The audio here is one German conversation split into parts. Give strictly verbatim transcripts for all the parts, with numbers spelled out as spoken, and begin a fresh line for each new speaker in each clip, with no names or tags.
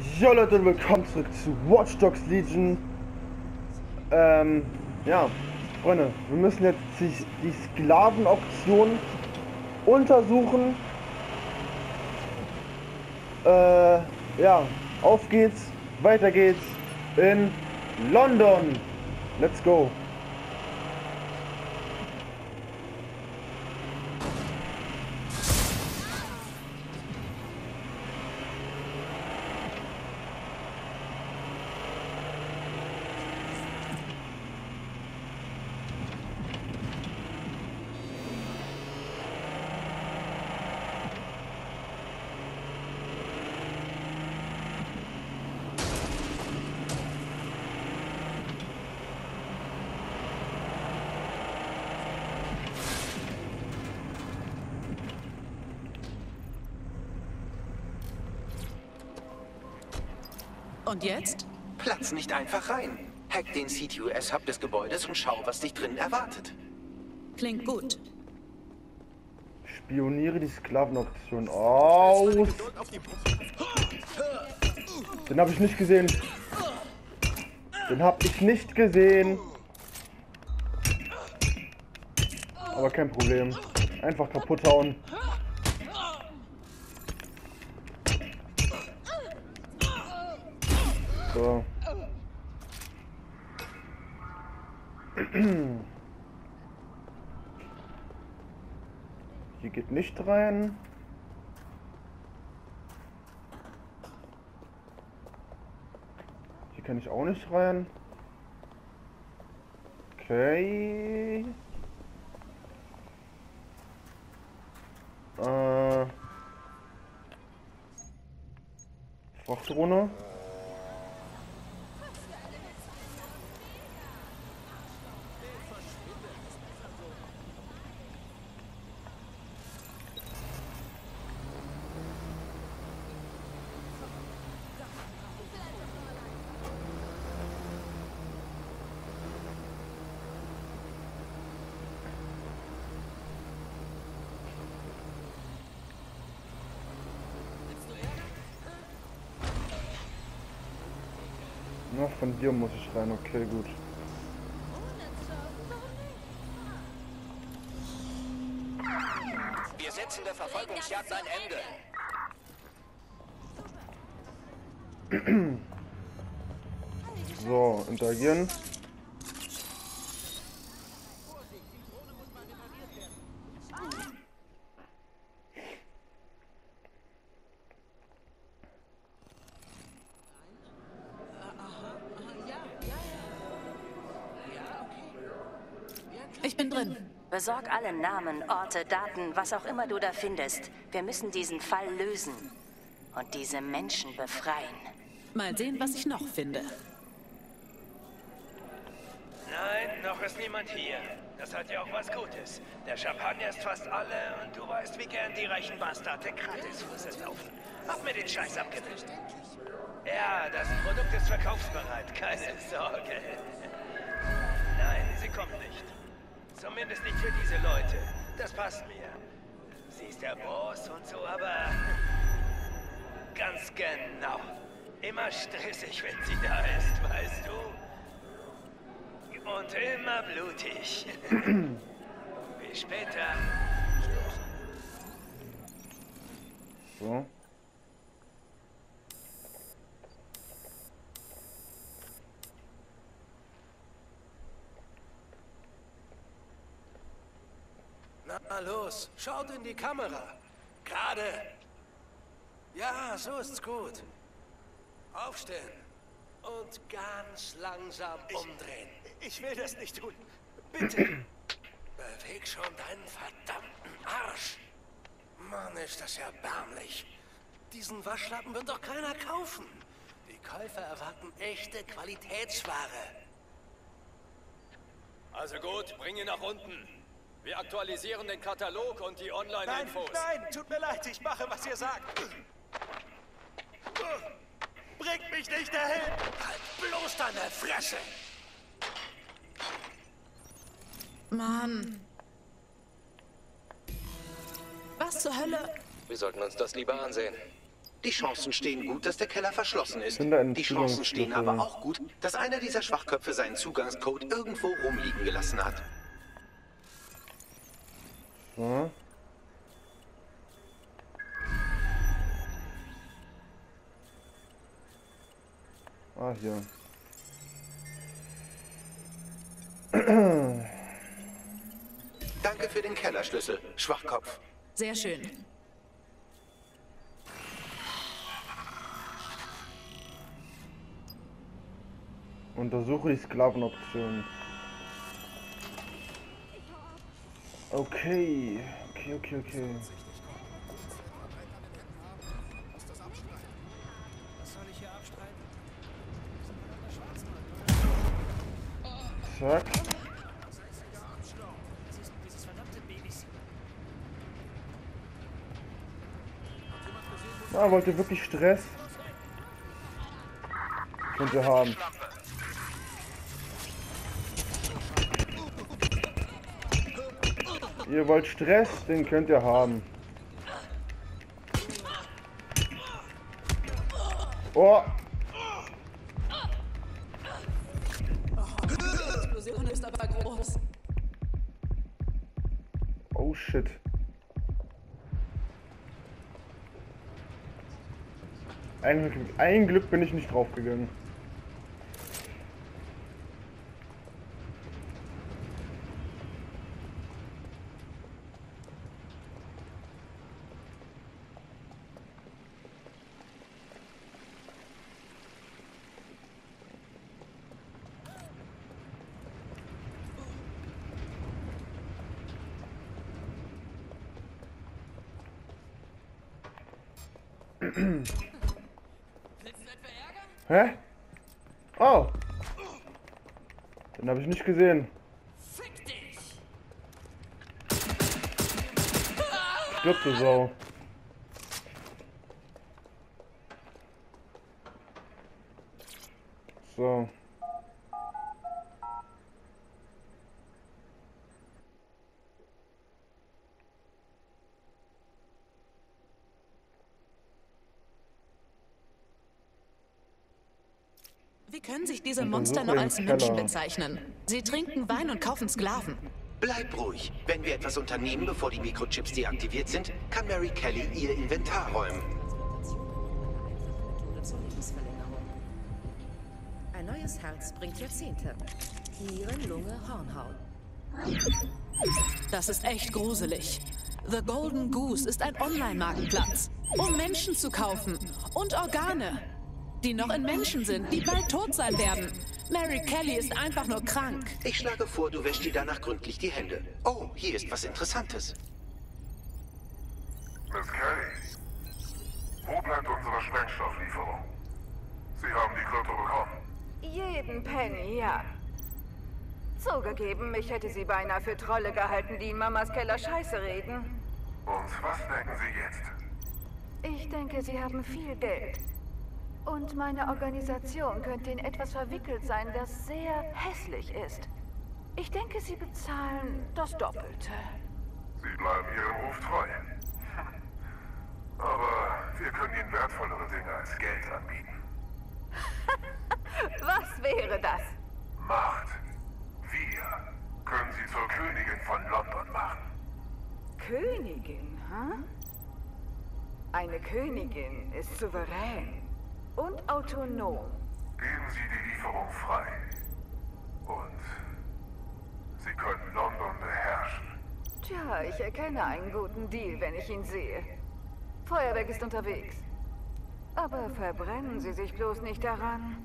Jo Leute, willkommen zurück zu Watch Dogs Legion. Ähm, ja, Freunde, wir müssen jetzt die, die Sklavenauktion untersuchen. Äh, ja, auf geht's, weiter geht's in London. Let's go.
Und jetzt?
Platz nicht einfach rein. Hack den C T U S-Hub des Gebäudes und schau, was dich drin erwartet.
Klingt gut.
Spioniere die Sklavenauktion aus. Den habe ich nicht gesehen. Den habe ich nicht gesehen. Aber kein Problem. Einfach kaputt hauen. So. Hier geht nicht rein. Hier kann ich auch nicht rein. Okay. Äh. Frachtdrohne. Na, von dir muss ich rein, okay, gut.
Wir setzen der Verfolgungsjagd ein Ende.
So, interagieren.
Ich bin drin.
Besorg alle Namen, Orte, Daten, was auch immer du da findest. Wir müssen diesen Fall lösen und diese Menschen befreien.
Mal sehen, was ich noch finde.
Nein, noch ist niemand hier. Das hat ja auch was Gutes. Der Champagner ist fast alle und du weißt, wie gern die reichen Bastarde Gratisfuße saufen. Hab mir den Scheiß abgewöhnt. Ja, das Produkt ist verkaufsbereit, keine Sorge. Nein, sie kommt nicht. Zumindest nicht für diese Leute. Das passt mir. Sie ist der Boss und so, aber... Ganz genau. Immer stressig, wenn sie da ist, weißt du? Und immer blutig. Bis später.
So.
Na los, schaut in die Kamera. Gerade. Ja, so ist's gut. Aufstehen. Und ganz langsam umdrehen. Ich, ich will das nicht tun. Bitte. Beweg schon deinen verdammten Arsch. Mann, ist das erbärmlich. Diesen Waschlappen wird doch keiner kaufen. Die Käufer erwarten echte Qualitätsware.
Also gut, bring ihn nach unten. Wir aktualisieren den Katalog und die Online-Infos.
Nein, nein, tut mir leid, ich mache, was ihr sagt. Bringt mich nicht dahin! Halt bloß deine Fresse!
Mann. Was zur Hölle?
Wir sollten uns das lieber ansehen.
Die Chancen stehen gut, dass der Keller verschlossen ist.
Finde einen
Die Chancen stehen
Zugangsschlüssel.
aber auch gut, dass einer dieser Schwachköpfe seinen Zugangscode irgendwo rumliegen gelassen hat.
So. Ah, hier.
Danke für den Kellerschlüssel, Schwachkopf.
Sehr schön.
Untersuche die Sklavenoption. Okay, okay, okay, okay. Zack. Ah, wollt ihr wirklich Stress? Könnt ihr haben. Ihr wollt Stress, den könnt ihr haben. Oh!
Die Explosion ist aber groß.
Oh shit. Ein, ein Glück bin ich nicht draufgegangen. Hä? Oh! Den habe ich nicht gesehen. Stirb, du Sau. So.
Wie können sich diese
Untersuche
Monster noch
den
als Menschen
Keller.
bezeichnen? Sie trinken Wein und kaufen Sklaven.
Bleib ruhig. Wenn wir etwas unternehmen, bevor die Mikrochips deaktiviert sind, kann Mary Kelly ihr Inventar räumen.
Methode zur Lebensverlängerung. Ein neues Herz bringt Jahrzehnte. Nieren, Lunge, Hornhaut.
Das ist echt gruselig. The Golden Goose ist ein Online-Marktplatz, um Menschen zu kaufen und Organe, die noch in Menschen sind, die bald tot sein werden. Mary Kelly ist einfach nur krank.
Ich schlage vor, du wäschst dir danach gründlich die Hände. Oh, hier ist was Interessantes.
Miss Kelly, wo bleibt unsere Sprengstofflieferung? Sie haben die Krypto bekommen.
Jeden Penny, ja. Zugegeben, mich hätte sie beinahe für Trolle gehalten, die in Mamas Keller Scheiße reden.
Und was denken Sie jetzt?
Ich denke, sie haben viel Geld. Und meine Organisation könnte in etwas verwickelt sein, das sehr hässlich ist. Ich denke, sie bezahlen das Doppelte.
Sie bleiben Ihrem Ruf treu. Aber wir können Ihnen wertvollere Dinge als Geld anbieten.
Was wäre das?
Macht. Wir können Sie zur Königin von London machen.
Königin, hm? Eine Königin ist souverän und autonom.
Geben Sie die Lieferung frei. Und Sie können London beherrschen.
Tja, ich erkenne einen guten Deal, wenn ich ihn sehe. Feuerwerk ist unterwegs. Aber verbrennen Sie sich bloß nicht daran.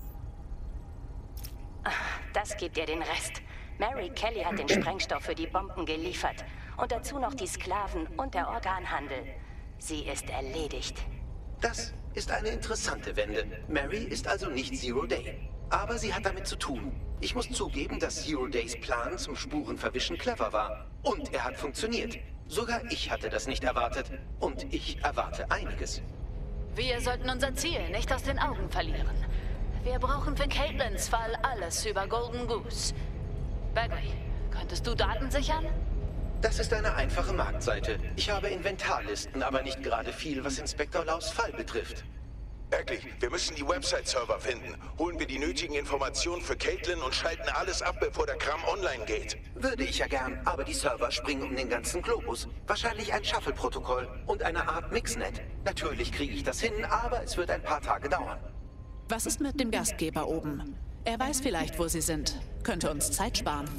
Das gibt ihr den Rest. Mary Kelly hat den Sprengstoff für die Bomben geliefert. Und dazu noch die Sklaven und der Organhandel. Sie ist erledigt.
Das ist eine interessante Wende. Mary ist also nicht Zero Day. Aber sie hat damit zu tun. Ich muss zugeben, dass Zero Days Plan zum Spurenverwischen clever war. Und er hat funktioniert. Sogar ich hatte das nicht erwartet. Und ich erwarte einiges.
Wir sollten unser Ziel nicht aus den Augen verlieren. Wir brauchen für Caitlins Fall alles über Golden Goose. Bagley, könntest du Daten sichern?
Das ist eine einfache Marktseite. Ich habe Inventarlisten, aber nicht gerade viel, was Inspektor Laus Fall betrifft.
Bagley, wir müssen die Website-Server finden. Holen wir die nötigen Informationen für Caitlin und schalten alles ab, bevor der Kram online geht.
Würde ich ja gern, aber die Server springen um den ganzen Globus. Wahrscheinlich ein Shuffle-Protokoll und eine Art Mixnet. Natürlich kriege ich das hin, aber es wird ein paar Tage dauern.
Was ist mit dem Gastgeber oben? Er weiß vielleicht, wo sie sind. Könnte uns Zeit sparen.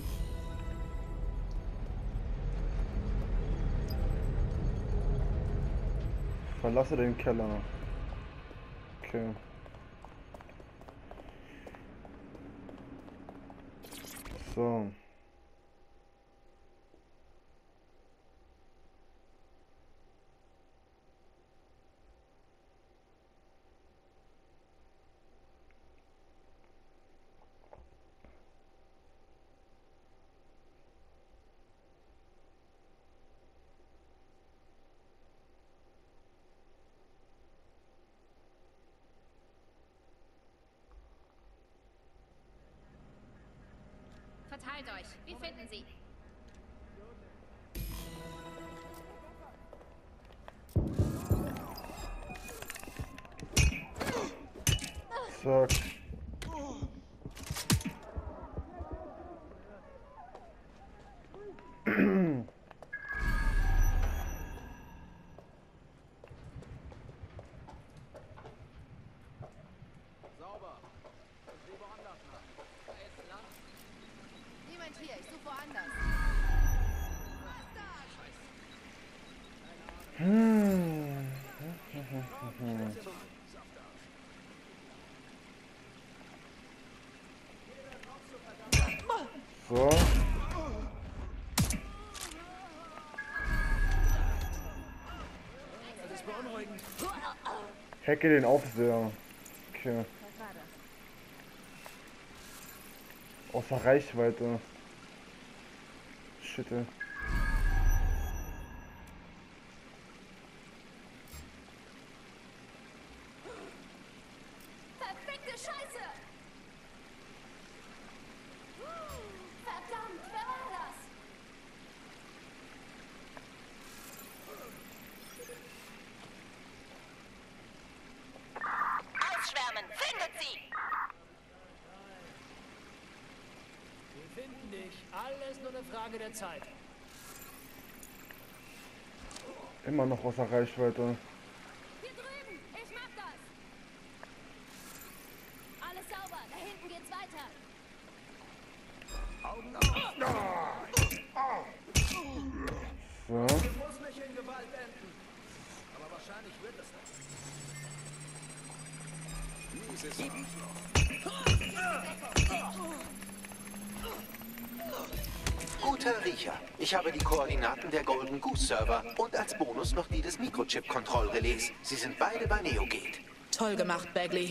Verlasse den Keller. Okay. So.
Verteilt euch. Wir finden sie.
Zack.
Hier, ich suche woanders.
Hm. So.
Das ist beunruhigend.
Hacke den Aufseher. Okay. Außer Reichweite. Shit.
Verfickte Scheiße! Verdammt, wer war das?
Ausschwärmen! Findet sie!
Wir finden dich. Alles nur eine Frage der Zeit.
Immer noch außer Reichweite.
Hier drüben! Ich mach das! Alles sauber, da hinten geht's weiter.
Augen auf!
So.
Das muss nicht in Gewalt enden. Aber wahrscheinlich wird es das. Dieses
Guter Riecher. Ich habe die Koordinaten der Golden Goose Server und als Bonus noch die des Mikrochip-Kontrollrelais. Sie sind beide bei NeoGate.
Toll gemacht, Bagley.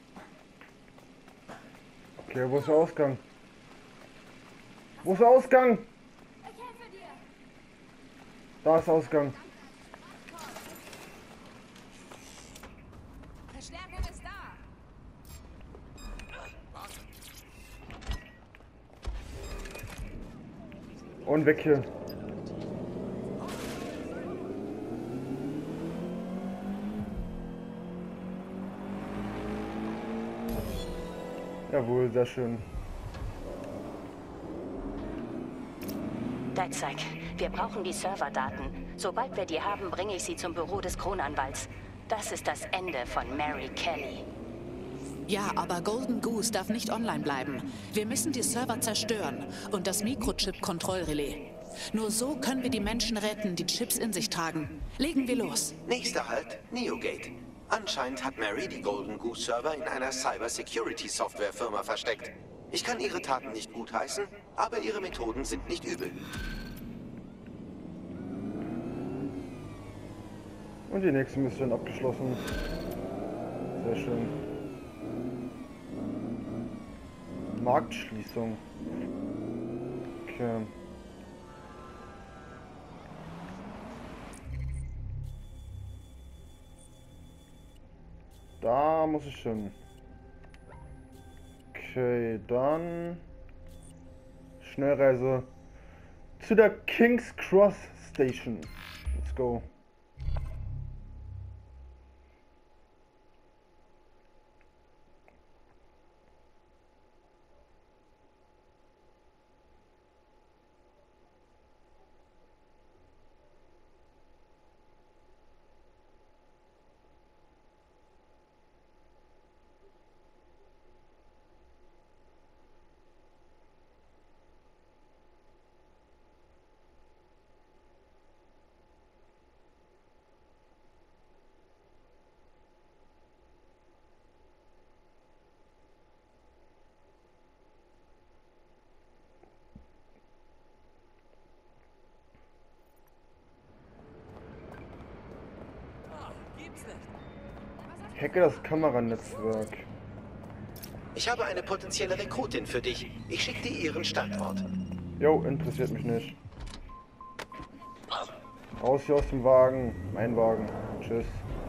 Okay, wo ist der Ausgang? Wo ist der Ausgang?
Ich helfe dir.
Da ist der Ausgang.
Verstärkung ist da.
Und weg hier. Jawohl, sehr schön.
Deizek, wir brauchen die Serverdaten. Sobald wir die haben, bringe ich sie zum Büro des Kronanwalts. Das ist das Ende von Mary Kelly.
Ja, aber Golden Goose darf nicht online bleiben. Wir müssen die Server zerstören und das Mikrochip-Kontrollrelais. Nur so können wir die Menschen retten, die Chips in sich tragen. Legen wir los.
Nächster Halt, NeoGate. Anscheinend hat Mary die Golden Goose Server in einer Cyber-Security-Software-Firma versteckt. Ich kann ihre Taten nicht gutheißen, aber ihre Methoden sind nicht übel.
Und die nächste Mission abgeschlossen. Sehr schön. Marktschließung. Okay. Da muss ich hin. Okay, dann Schnellreise zu der King's Cross Station. Let's go. Hacke das Kameranetzwerk.
Ich habe eine potenzielle Rekrutin für dich. Ich schicke dir ihren Standort.
Jo, interessiert mich nicht. Raus hier aus dem Wagen. Mein Wagen. Tschüss.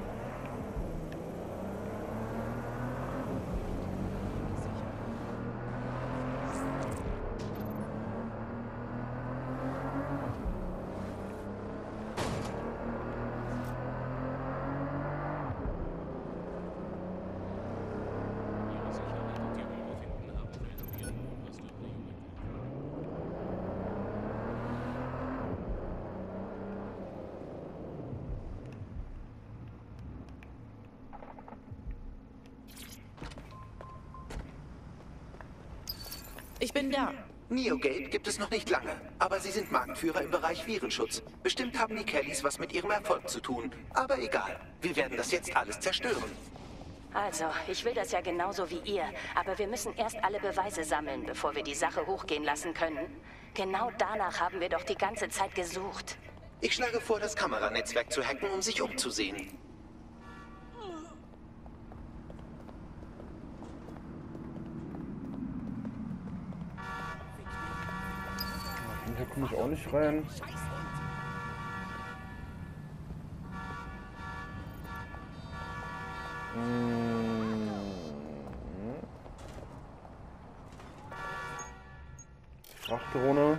Ich bin da.
Neogate gibt es noch nicht lange, aber sie sind Marktführer im Bereich Virenschutz. Bestimmt haben die Kellys was mit ihrem Erfolg zu tun. Aber egal, wir werden das jetzt alles zerstören.
Also, ich will das ja genauso wie ihr, aber wir müssen erst alle Beweise sammeln, bevor wir die Sache hochgehen lassen können. Genau danach haben wir doch die ganze Zeit gesucht.
Ich schlage vor, das Kameranetzwerk zu hacken, um sich umzusehen.
Hier komme ich auch nicht rein. Hm. Frachtdrohne.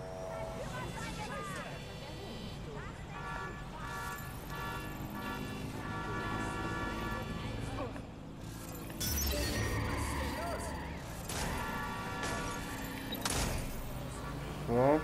So.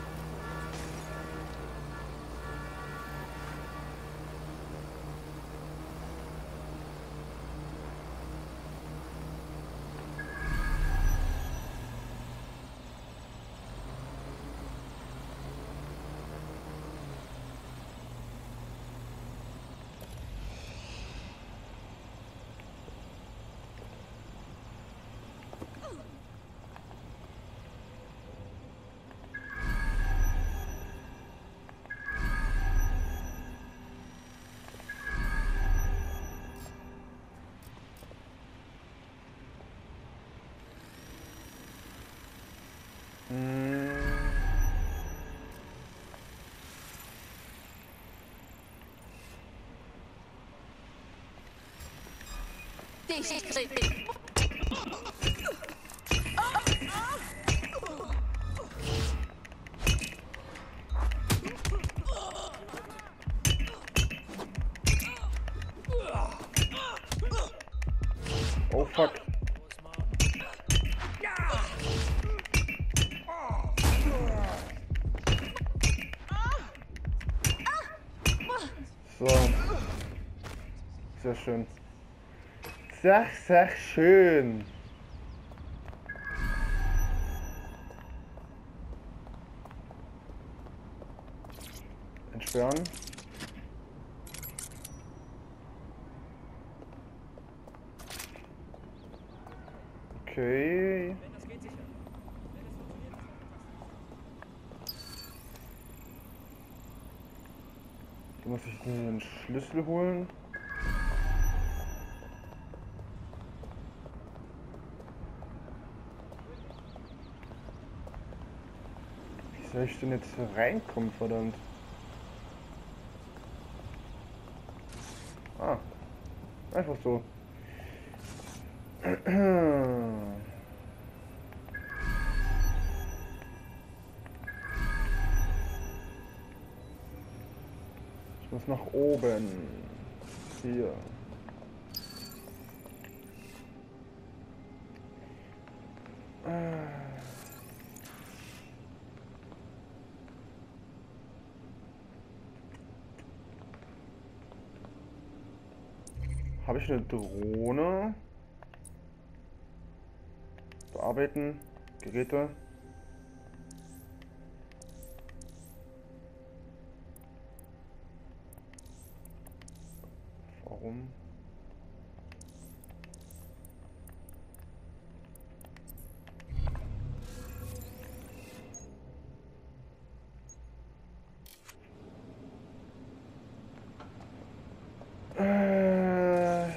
Oh fuck. So. Sehr schön. Sehr, sehr schön. Entsperren. Okay. Da muss ich den Schlüssel holen. Wie soll ich denn jetzt hier reinkommen, verdammt? Ah, einfach so. Muss nach oben. Hier. Habe ich eine Drohne? Bearbeiten. Geräte. Warum? Äh.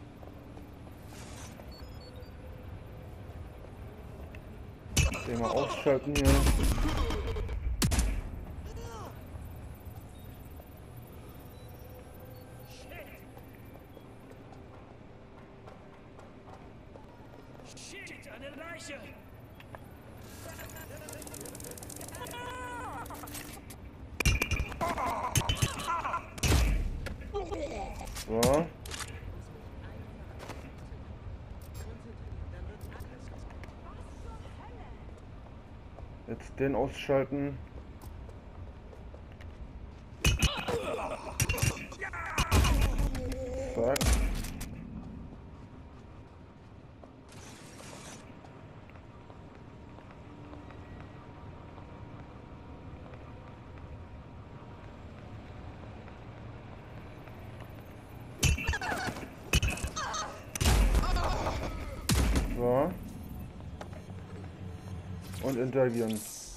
Den mal ausschalten hier. So. Jetzt den ausschalten. Zack. So. Und interagieren.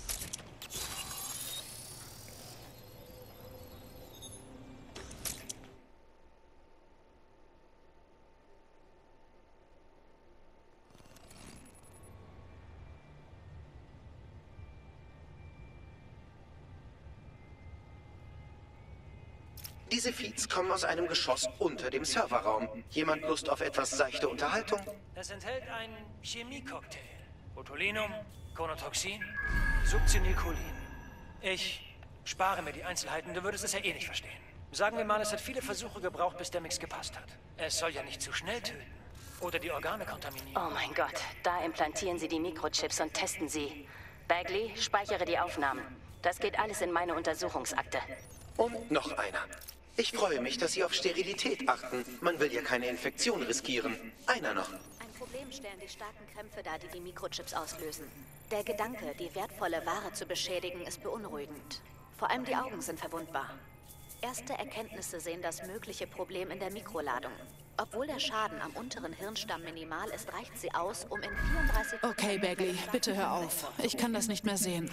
Diese Feeds kommen aus einem Geschoss unter dem Serverraum. Jemand Lust auf etwas seichte Unterhaltung?
Das enthält einen Chemiecocktail. Botulinum, Conotoxin, Succinylcholin. Ich spare mir die Einzelheiten, du würdest es ja eh nicht verstehen. Sagen wir mal, es hat viele Versuche gebraucht, bis der Mix gepasst hat. Es soll ja nicht zu schnell töten. Oder die Organe kontaminieren.
Oh mein Gott, da implantieren sie die Mikrochips und testen sie. Bagley, speichere die Aufnahmen. Das geht alles in meine Untersuchungsakte.
Und noch einer. Ich freue mich, dass Sie auf Sterilität achten. Man will ja keine Infektion riskieren. Einer noch.
Ein Problem stellen die starken Krämpfe dar, die die Mikrochips auslösen. Der Gedanke, die wertvolle Ware zu beschädigen, ist beunruhigend. Vor allem die Augen sind verwundbar. Erste Erkenntnisse sehen das mögliche Problem in der Mikroladung. Obwohl der Schaden am unteren Hirnstamm minimal ist, reicht sie aus, um in vierunddreißig...
Okay, Bagley, bitte hör auf. Ich kann das nicht mehr sehen.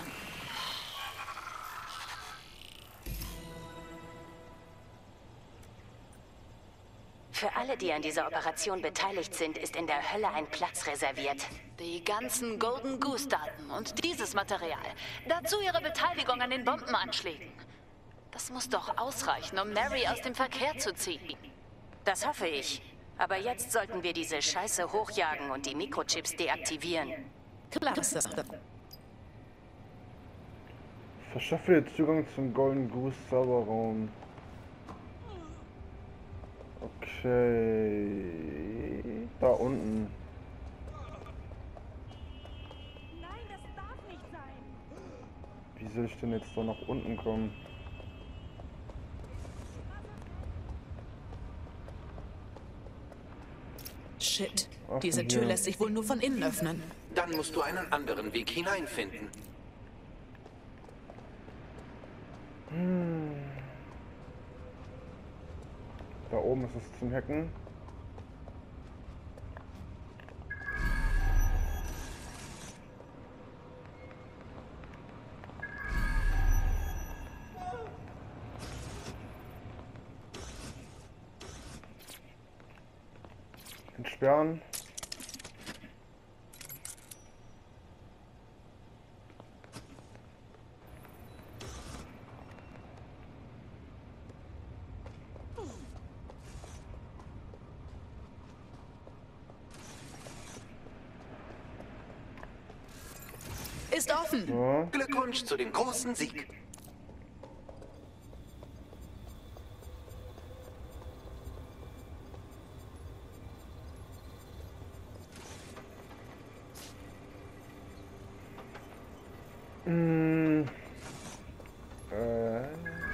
Für alle, die an dieser Operation beteiligt sind, ist in der Hölle ein Platz reserviert.
Die ganzen Golden Goose-Daten und dieses Material. Dazu ihre Beteiligung an den Bombenanschlägen. Das muss doch ausreichen, um Mary aus dem Verkehr zu ziehen.
Das hoffe ich. Aber jetzt sollten wir diese Scheiße hochjagen und die Mikrochips deaktivieren.
Klasse.
Verschaffe dir Zugang zum Golden Goose Serverraum. Okay. Da unten.
Nein, das darf nicht sein.
Wie soll ich denn jetzt da nach unten kommen?
Shit. Diese Tür lässt sich wohl nur von innen öffnen.
Dann musst du einen anderen Weg hineinfinden.
Hm. Da oben ist es zum Hacken. Entsperren.
Ist offen.
Ja.
Glückwunsch zu dem großen Sieg.
Hm. Äh.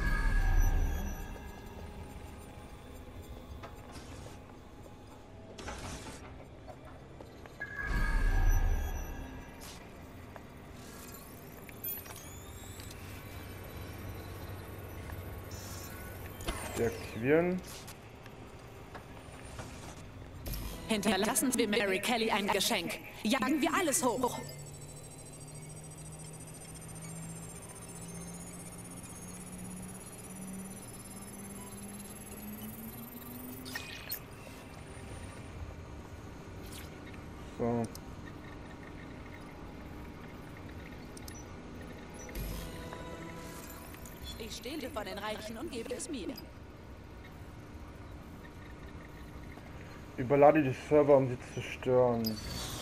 Deaktivieren.
Hinterlassen wir Mary Kelly ein Geschenk. Jagen wir alles hoch.
So.
Ich stehle von den Reichen und gebe es mir.
Überlade die Server, um sie zu stören.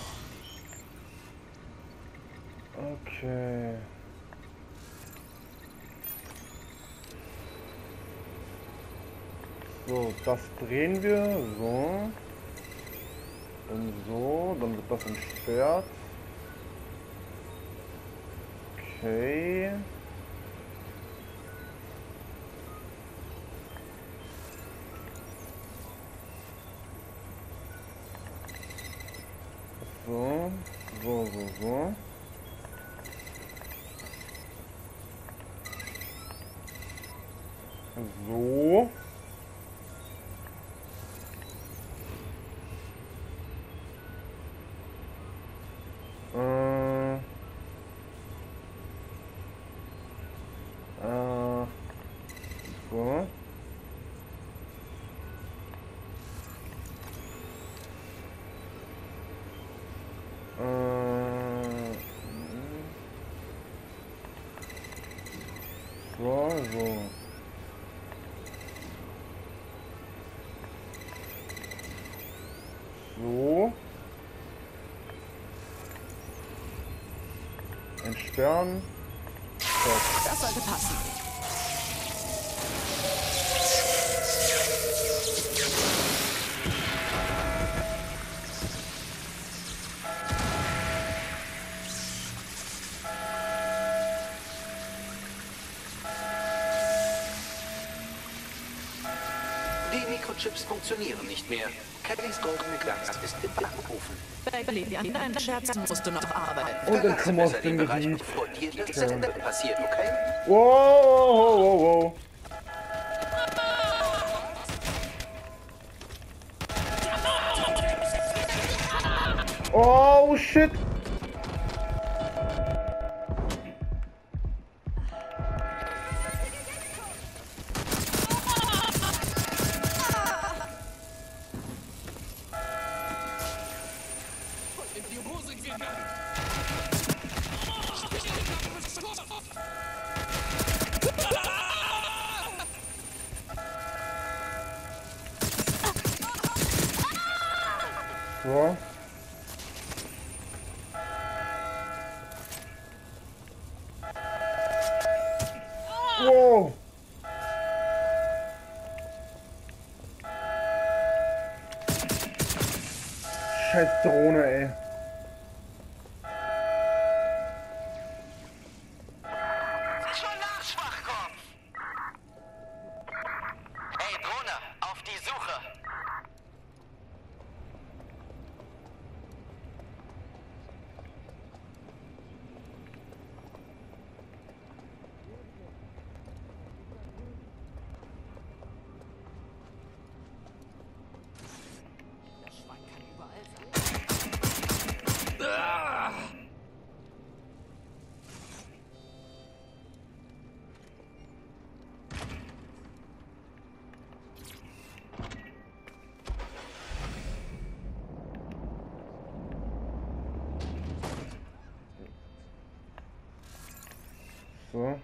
Okay. So, das drehen wir. So. Und so. Dann wird das entsperrt. Okay. So, so, so, so. So. Äh. Äh. So. So, so. So. Entsperren. So.
Das sollte passen.
Die Mikrochips funktionieren nicht mehr. Kellys goldene Glanz ist im Backofen.
Bailey, an deinen Scherzen musst du noch arbeiten.
Und dann kommen wir aus dem Gebiet.
Vor dir das zu Ende passiert, okay?
Wow, wow, wow. Oh shit! So. Wow. Scheiß Drohne, ey.
Schon nach, Schwachkopf! Hey, Drohne, auf die Suche!
So.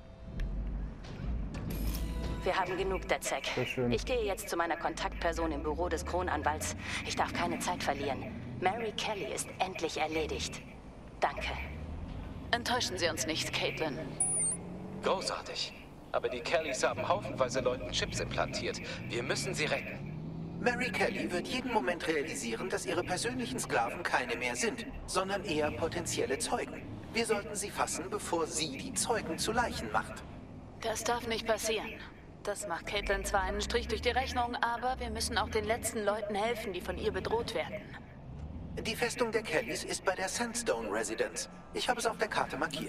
Wir haben genug, DedSec.
Sehr schön.
Ich gehe jetzt zu meiner Kontaktperson im Büro des Kronanwalts. Ich darf keine Zeit verlieren. Mary Kelly ist endlich erledigt. Danke.
Enttäuschen Sie uns nicht, Caitlin.
Großartig. Aber die Kellys haben haufenweise Leuten Chips implantiert. Wir müssen sie retten.
Mary Kelly wird jeden Moment realisieren, dass ihre persönlichen Sklaven keine mehr sind, sondern eher potenzielle Zeugen. Wir sollten sie fassen, bevor sie die Zeugen zu Leichen macht.
Das darf nicht passieren. Das macht Caitlin zwar einen Strich durch die Rechnung, aber wir müssen auch den letzten Leuten helfen, die von ihr bedroht werden.
Die Festung der Kellys ist bei der Sandstone Residence. Ich habe es auf der Karte markiert.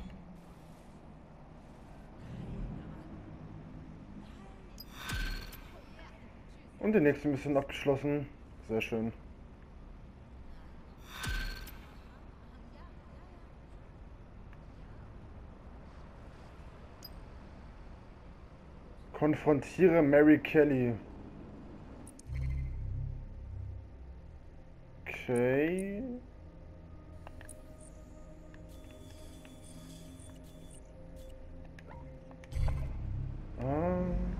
Und die nächste Mission abgeschlossen. Sehr schön. Konfrontiere Mary Kelly. Okay. Ah.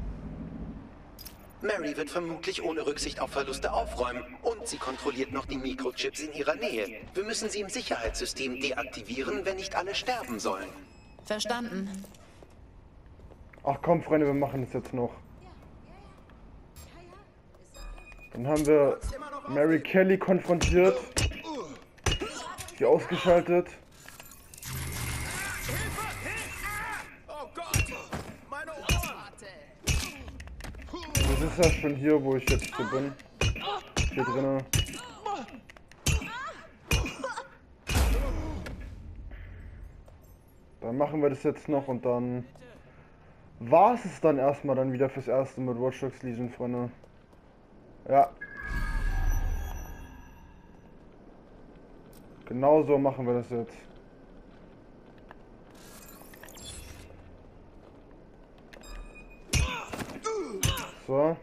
Mary wird vermutlich ohne Rücksicht auf Verluste aufräumen. Und sie kontrolliert noch die Mikrochips in ihrer Nähe. Wir müssen sie im Sicherheitssystem deaktivieren, wenn nicht alle sterben sollen.
Verstanden.
Ach komm, Freunde, wir machen das jetzt noch. Dann haben wir Mary Kelly konfrontiert. Sie ausgeschaltet. Das ist ja schon hier, wo ich jetzt hier bin. Hier drinnen. Dann machen wir das jetzt noch und dann war es dann erstmal dann wieder fürs Erste mit Watch Dogs Legion, Freunde. Ja. Genau so machen wir das jetzt. So.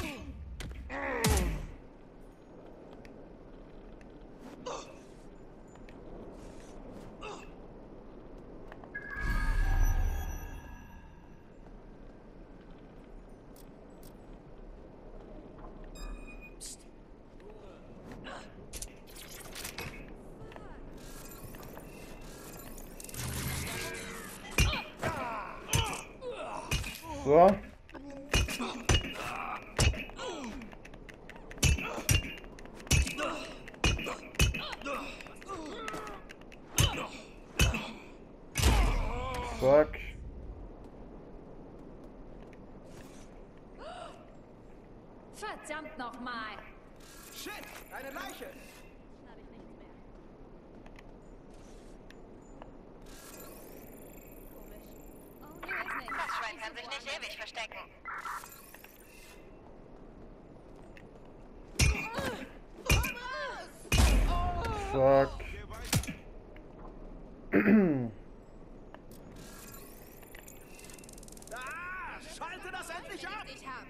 So. Zack.
Verdammt nochmal!
Shit, eine Leiche!
Das Schwein kann sich nicht ewig verstecken.
Zack.
Ah, schalte das endlich ab!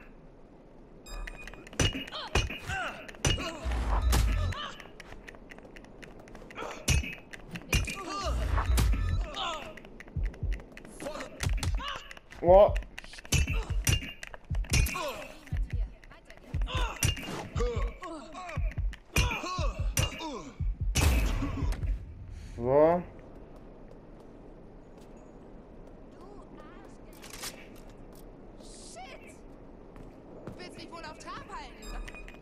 Oh. So.
Shit! Willst mich wohl auf Trab halten?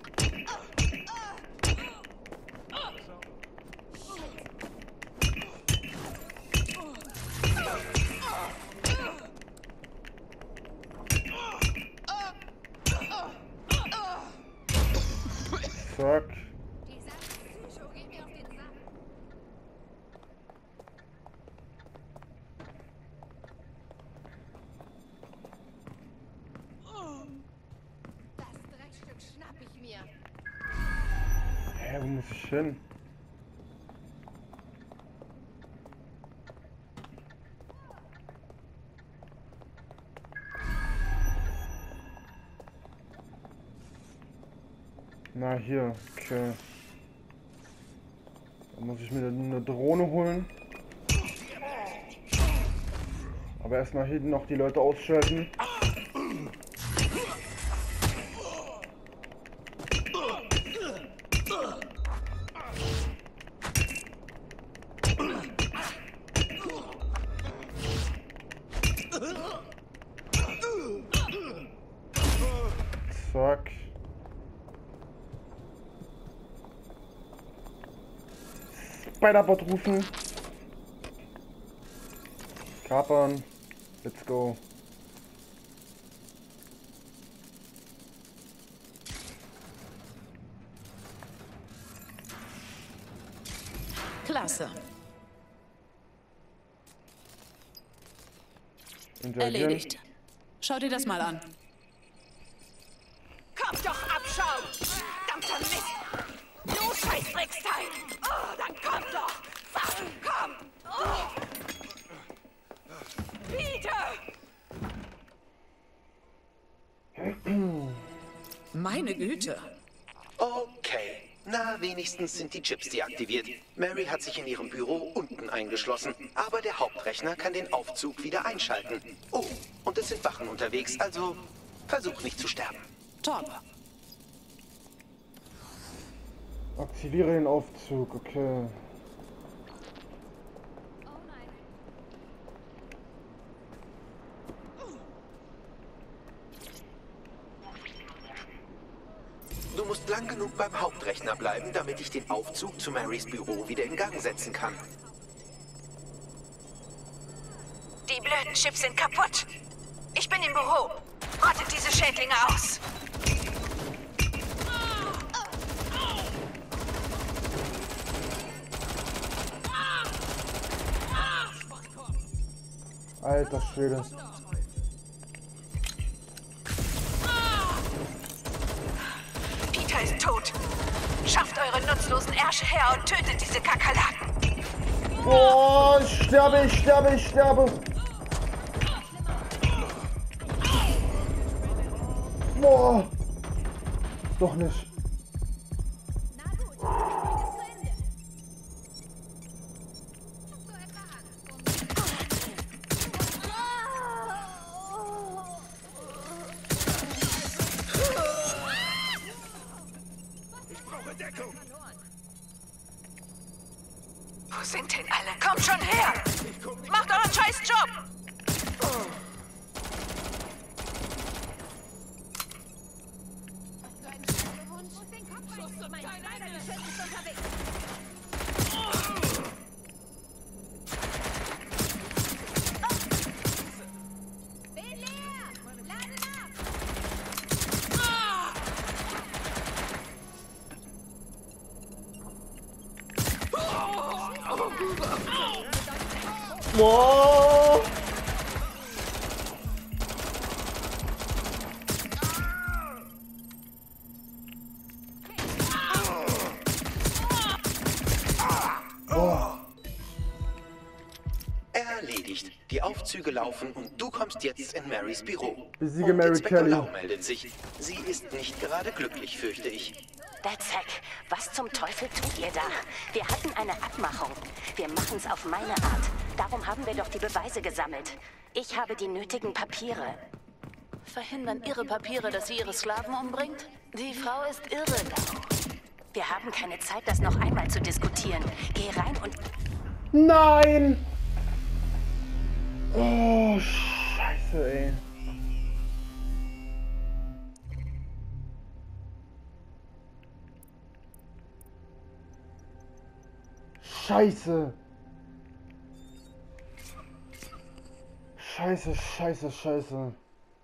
Zack.
Dieser Psycho geht mir auf den Sack. Das Dreckstück schnapp ich mir.
Hä, wo muss ich hin? Na hier, okay. Dann muss ich mir eine Drohne holen. Aber erstmal hinten noch die Leute ausschalten. Zack. Spider-Bot rufen. Kapern. Let's go.
Klasse.
Interagieren.
Erledigt. Schau dir das mal an.
Komm doch, Abschaum! Verdammter Mist! Du scheiß Drecksteil! Oh, dann komm doch! Komm! Oh. Peter!
Meine Güte.
Okay. Na, wenigstens sind die Chips deaktiviert. Mary hat sich in ihrem Büro unten eingeschlossen, aber der Hauptrechner kann den Aufzug wieder einschalten. Oh, und es sind Wachen unterwegs, also versuch nicht zu sterben.
Top.
Aktiviere den Aufzug, okay.
Du musst lang genug beim Hauptrechner bleiben, damit ich den Aufzug zu Marys Büro wieder in Gang setzen kann.
Die blöden Chips sind kaputt. Ich bin im Büro. Rottet diese Schädlinge aus.
Alter Schwede.
Peter ist tot. Schafft eure nutzlosen Ärsche her und tötet diese Kakerlaken.
Oh, ich sterbe, ich sterbe, ich sterbe. Boah. Doch nicht.
Wo sind denn alle? Kommt schon her! Macht euren scheiß Job!
Boah. Boah.
Erledigt. Die Aufzüge laufen und du kommst jetzt in Marys Büro.
Besiege
Und
Mary
Inspektor
Kelly.
Lau meldet sich. Sie ist nicht gerade glücklich, fürchte ich.
DedSec, was zum Teufel tut ihr da? Wir hatten eine Abmachung. Wir machen's auf meine Art. Darum haben wir doch die Beweise gesammelt. Ich habe die nötigen Papiere.
Verhindern Ihre Papiere, dass sie Ihre Sklaven umbringt? Die Frau ist irre, Lau.
Wir haben keine Zeit, das noch einmal zu diskutieren. Geh rein und...
Nein! Oh, scheiße, ey. Scheiße. Scheiße, scheiße, scheiße.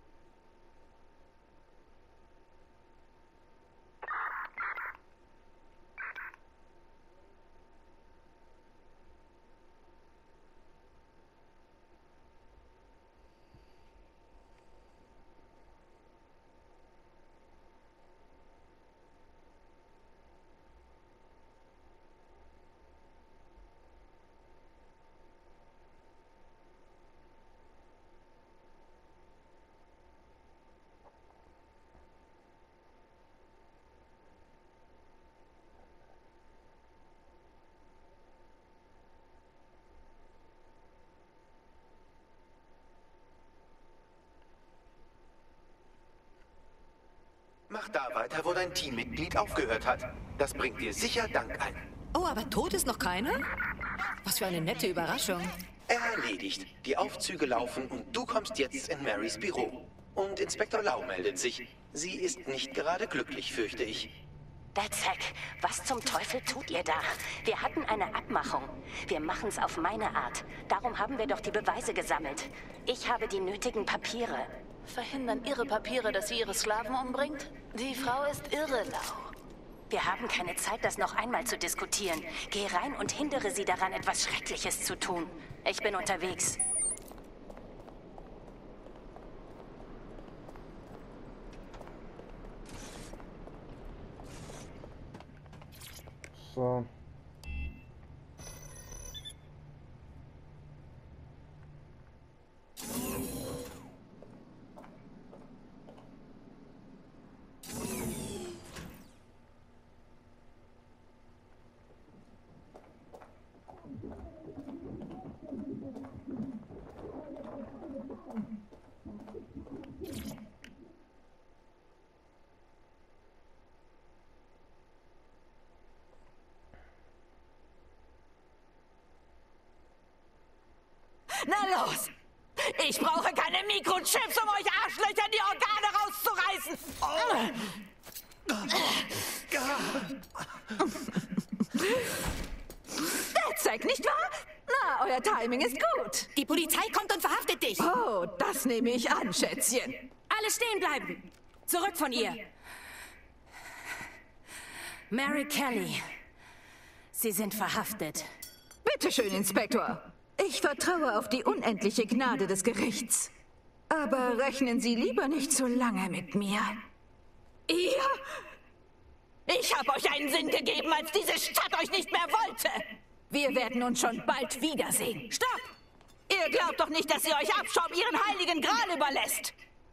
Mach da weiter, wo dein Teammitglied aufgehört hat. Das bringt dir sicher Dank ein.
Oh, aber tot ist noch keiner? Was für eine nette Überraschung.
Erledigt. Die Aufzüge laufen und du kommst jetzt in Marys Büro. Und Inspektor Lau meldet sich. Sie ist nicht gerade glücklich, fürchte ich.
DedSec, was zum Teufel tut ihr da? Wir hatten eine Abmachung. Wir machen's auf meine Art. Darum haben wir doch die Beweise gesammelt. Ich habe die nötigen Papiere.
Verhindern Ihre Papiere, dass sie Ihre Sklaven umbringt? Die Frau ist irre, Lau.
Wir haben keine Zeit, das noch einmal zu diskutieren. Geh rein und hindere sie daran, etwas Schreckliches zu tun. Ich bin unterwegs.
So.
Na los! Ich brauche keine Mikrochips, um euch Arschlöchern die Organe rauszureißen! DedSec, nicht wahr? Na, euer Timing ist gut.
Die Polizei kommt und verhaftet dich.
Oh, das nehme ich an, Schätzchen.
Alle stehen bleiben. Zurück von ihr. Mary Kelly. Sie sind verhaftet.
Bitte schön, Inspektor. Ich vertraue auf die unendliche Gnade des Gerichts. Aber rechnen Sie lieber nicht so lange mit mir. Ihr? Ich habe euch einen Sinn gegeben, als diese Stadt euch nicht mehr wollte. Wir werden uns schon bald wiedersehen. Stopp! Ihr glaubt doch nicht, dass ihr euch Abschaum ihren heiligen Gral überlässt.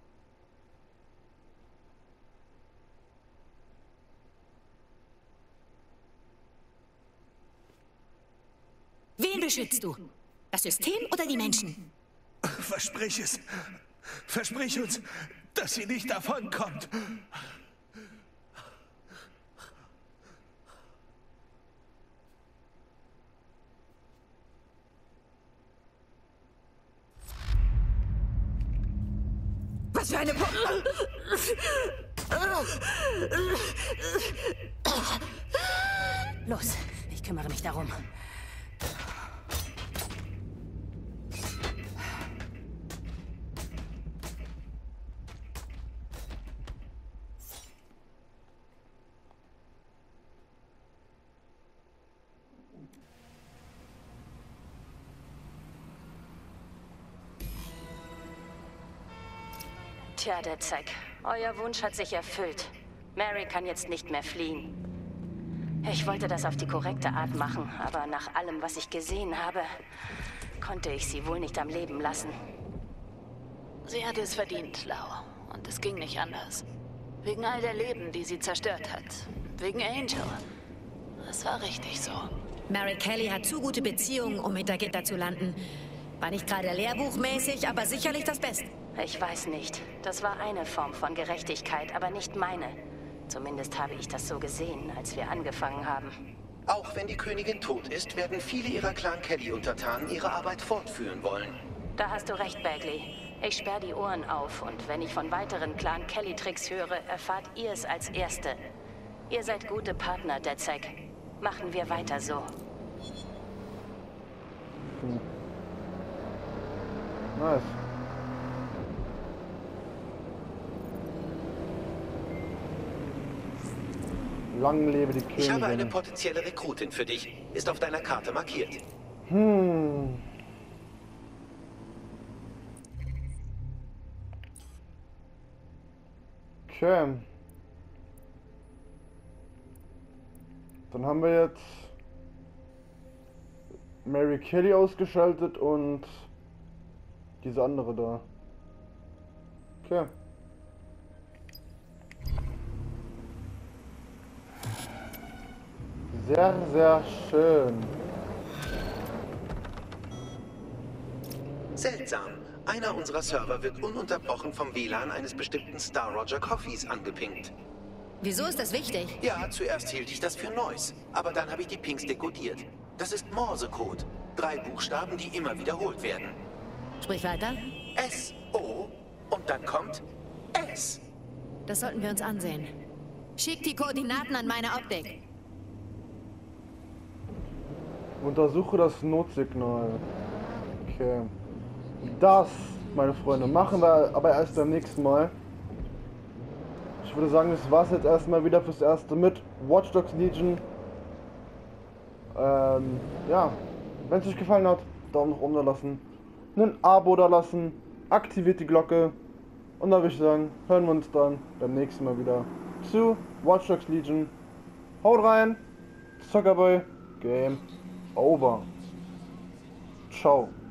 Wen beschützt du? Das System oder die Menschen?
Versprich es. Versprich uns, dass sie nicht davonkommt.
Was für eine Po...
Los, ich kümmere mich darum.
Tja, DedSec, euer Wunsch hat sich erfüllt. Mary kann jetzt nicht mehr fliehen. Ich wollte das auf die korrekte Art machen, aber nach allem, was ich gesehen habe, konnte ich sie wohl nicht am Leben lassen.
Sie hatte es verdient, Lau. Und es ging nicht anders. Wegen all der Leben, die sie zerstört hat. Wegen Angel. Das war richtig so.
Mary Kelly hat zu gute Beziehungen, um hinter Gitter zu landen. War nicht gerade lehrbuchmäßig, aber sicherlich das Beste.
Ich weiß nicht. Das war eine Form von Gerechtigkeit, aber nicht meine. Zumindest habe ich das so gesehen, als wir angefangen haben.
Auch wenn die Königin tot ist, werden viele ihrer Clan Kelly-Untertanen ihre Arbeit fortführen wollen.
Da hast du recht, Bagley. Ich sperre die Ohren auf und wenn ich von weiteren Clan Kelly-Tricks höre, erfahrt ihr es als Erste. Ihr seid gute Partner, DedSec. Machen wir weiter so.
Hm. Nice. Lang lebe die Königin.
Ich habe eine potenzielle Rekrutin für dich. Ist auf deiner Karte markiert.
Hm. Okay. Dann haben wir jetzt Mary Kelly ausgeschaltet und diese andere da. Okay. Sehr, sehr schön.
Seltsam. Einer unserer Server wird ununterbrochen vom W L A N eines bestimmten Star Roger Coffees angepinkt.
Wieso ist das wichtig?
Ja, zuerst hielt ich das für Noise, aber dann habe ich die Pings dekodiert. Das ist Morsecode. Drei Buchstaben, die immer wiederholt werden.
Sprich weiter.
S, O und dann kommt S.
Das sollten wir uns ansehen. Schick die Koordinaten an meine Optik.
Untersuche das Notsignal. Okay. Das, meine Freunde, machen wir aber erst beim nächsten Mal. Ich würde sagen, das war es jetzt erstmal wieder fürs Erste mit Watch Dogs Legion. Ähm, ja, wenn es euch gefallen hat, Daumen nach oben da lassen, ein Abo da lassen, aktiviert die Glocke und dann würde ich sagen, hören wir uns dann beim nächsten Mal wieder zu Watch Dogs Legion. Haut rein, Zuckerboy, Game over. Ciao.